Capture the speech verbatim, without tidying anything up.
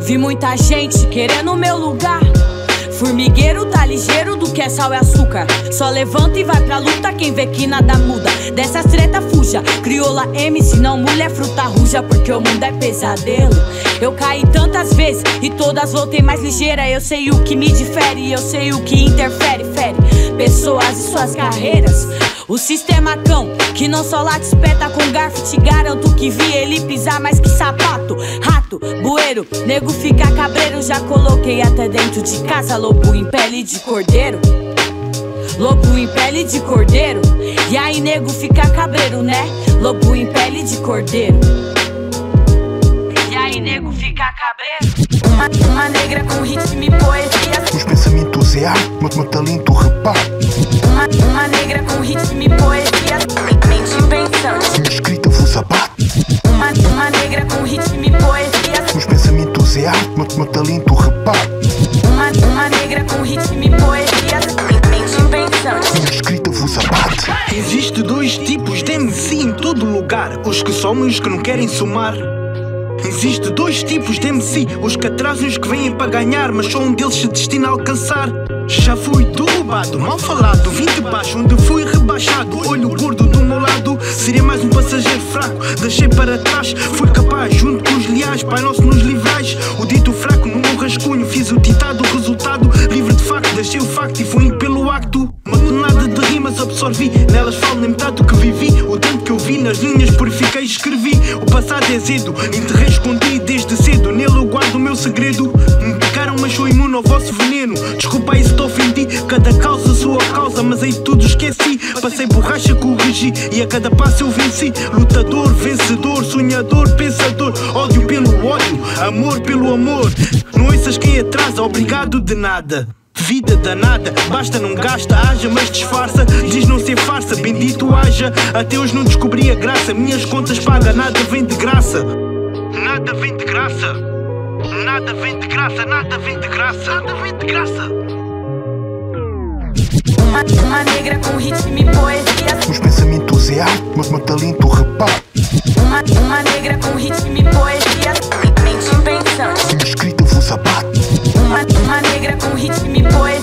Vi muita gente querendo o meu lugar. Formigueiro tá ligeiro do que é sal e açúcar. Só levanta e vai pra luta quem vê que nada muda. Dessas treta fuja, crioula M C não mulher fruta ruja. Porque o mundo é pesadelo. Eu caí tantas vezes e todas voltei mais ligeira. Eu sei o que me difere, eu sei o que interfere, fere pessoas e suas carreiras. O sistema cão, que não só late espeta com garfo. Te garanto que vi ele pisar mais que sapato. Rato, bueiro, nego fica cabreiro. Já coloquei até dentro de casa lobo em pele de cordeiro. Lobo em pele de cordeiro. E aí nego fica cabreiro, né? Lobo em pele de cordeiro. E aí nego fica cabreiro. Uma, uma negra com ritmo e poesia. Os pensamentos é arte, mas meu talento reparte. Uma, uma negra com ritmo e poesia. Mente pensante. Minha escrita vos abate. Uma, uma negra com ritmo e poesia. Os pensamentos é arte, mas meu talento reparte. Uma, uma negra com ritmo e poesia. Mente pensante. Minha escrita vos abate. Existe dois tipos de M C em todo lugar: os que somam e os que não querem somar. Existe dois tipos de M C: os que atrasam e os que vêm para ganhar, mas só um deles se destina a alcançar. Já fui derrubado, mal falado, vim de baixo onde fui rebaixado. Olho gordo do meu lado, seria mais um passageiro fraco. Deixei para trás, fui capaz junto com os leais. Pai nosso nos livrais, o dito fraco no meu rascunho. Fiz o ditado, o resultado, livre de facto. Deixei o facto e fui indo pelo acto. Uma tonelada de rimas absorvi, nelas falo nem metade do que vivi. O tanto que eu vi nas linhas purifiquei e escrevi. O passado é azedo, enterrei, escondi desde cedo. Nele eu guardo o meu segredo. Me pegaram mas sou imune ao vosso veneno. Desculpa aí se te ofendi, cada causa sua causa, mas aí tudo esqueci. Passei borracha, corrigi e a cada passo eu venci. Lutador, vencedor, sonhador, pensador. Ódio pelo ódio, amor pelo amor. Não ouças quem atrasa, obrigado de nada. Vida danada, basta não gasta, haja mas disfarça. Diz não ser farsa, bendito haja. Até hoje não descobri a graça, minhas contas paga, nada vem de graça. Nada vem de graça. Nada vem de graça, nada vem de graça. Nada vem de graça. Uma, uma negra com ritmo e poesia. Os pensamentos é arte, mas meu talento reparte. Uma, uma negra com ritmo e poesia. Mente pensante. Minha escrita vos abate. Uma, uma negra com ritmo e poesia.